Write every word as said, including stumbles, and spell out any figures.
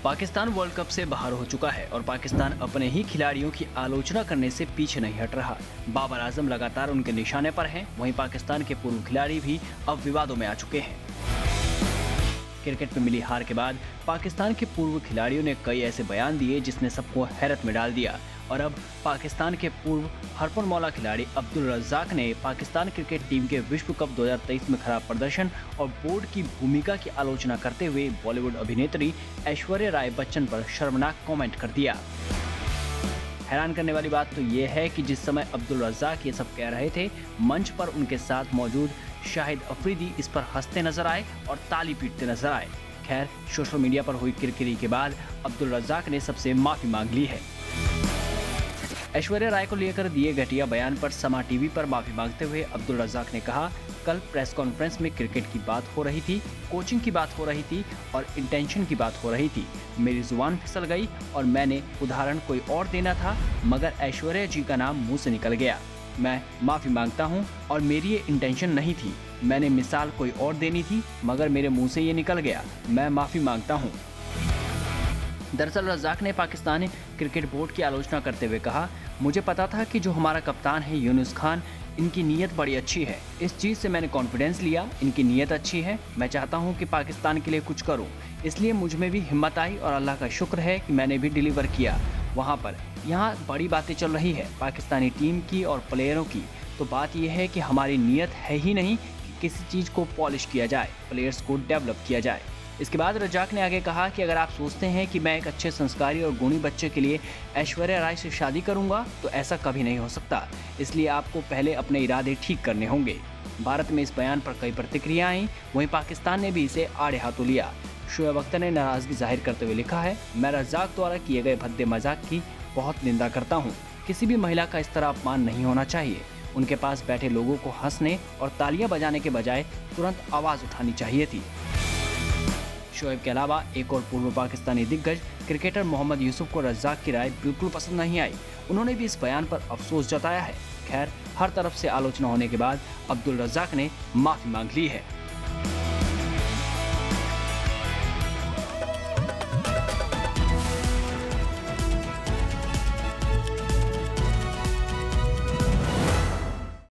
Pakistan world cup से बाहर हो चुका है और पाकिस्तान अपने ही खिलाड़ियों की आलोचना करने से पीछे नहीं हट रहा। बाबर आजम लगातार उनके निशाने पर हैं, वहीं पाकिस्तान के पूर्व खिलाड़ी भी अब विवादों में आ चुके हैं। क्रिकेट में मिली हार के बाद पाकिस्तान के पूर्व खिलाड़ियों ने कई ऐसे बयान दिए जिसने सबको हैरत में डाल दिया और अब पाकिस्तान के पूर्व हरफनमौला खिलाड़ी अब्दुल रज्जाक ने पाकिस्तान क्रिकेट टीम के विश्व कप दो हज़ार तेईस में खराब प्रदर्शन और बोर्ड की भूमिका की आलोचना करते हुए बॉलीवुड अभिनेत्री ऐश्वर्या राय बच्चन पर शर्मनाक कमेंट कर दिया। हैरान करने वाली बात तो ये है कि जिस समय अब्दुल रज्जाक ये सब कह रहे थे, मंच पर उनके साथ मौजूद शाहिद अफरीदी इस पर हंसते नजर आए और ताली पीटते नजर आए। खैर, सोशल मीडिया पर हुई किरकिरी के बाद अब्दुल रज्जाक ने सबसे माफी मांग ली है। ऐश्वर्या राय को लेकर दिए घटिया बयान पर समा टीवी पर माफी मांगते हुए अब्दुल रज्जाक ने कहा, कल प्रेस कॉन्फ्रेंस में क्रिकेट की बात हो रही थी, कोचिंग की बात हो रही थी और इंटेंशन की बात हो रही थी। मेरी जुबान फिसल गई और मैंने उदाहरण कोई और देना था, मगर ऐश्वर्या जी का नाम मुंह से निकल गया। मैं माफी मांगता हूं और मेरी ये इंटेंशन नहीं थी। मैंने मिसाल कोई और देनी थी, मगर मेरे मुंह से ये निकल गया। मैं माफी मांगता हूं। दरअसल रज्जाक ने पाकिस्तानी क्रिकेट बोर्ड की आलोचना करते हुए कहा, मुझे पता था कि जो हमारा कप्तान है यूनुस खान, इनकी नीयत बड़ी अच्छी है। इस चीज़ से मैंने कॉन्फिडेंस लिया, इनकी नीयत अच्छी है। मैं चाहता हूं कि पाकिस्तान के लिए कुछ करूं, इसलिए मुझ में भी हिम्मत आई और अल्लाह का शुक्र है कि मैंने भी डिलीवर किया वहां पर। यहाँ बड़ी बातें चल रही है पाकिस्तानी टीम की और प्लेयरों की, तो बात यह है कि हमारी नीयत है ही नहीं कि किसी चीज़ को पॉलिश किया जाए, प्लेयर्स को डेवलप किया जाए। इसके बाद रज्जाक ने आगे कहा कि अगर आप सोचते हैं कि मैं एक अच्छे संस्कारी और गुणी बच्चे के लिए ऐश्वर्या राय से शादी करूंगा, तो ऐसा कभी नहीं हो सकता। इसलिए आपको पहले अपने इरादे ठीक करने होंगे। भारत में इस बयान पर कई प्रतिक्रिया आई, वहीं पाकिस्तान ने भी इसे आड़े हाथों लिया। शोएब अख्तर ने नाराजगी जाहिर करते हुए लिखा है, मैं रज्जाक द्वारा किए गए भद्दे मजाक की बहुत निंदा करता हूँ। किसी भी महिला का इस तरह अपमान नहीं होना चाहिए। उनके पास बैठे लोगों को हंसने और तालियां बजाने के बजाय तुरंत आवाज उठानी चाहिए थी। शोएब के अलावा एक और पूर्व पाकिस्तानी दिग्गज क्रिकेटर मोहम्मद यूसुफ को रज्जाक की राय बिल्कुल पसंद नहीं आई। उन्होंने भी इस बयान पर अफसोस जताया है। खैर, हर तरफ से आलोचना होने के बाद अब्दुल रज्जाक ने माफी मांग ली है।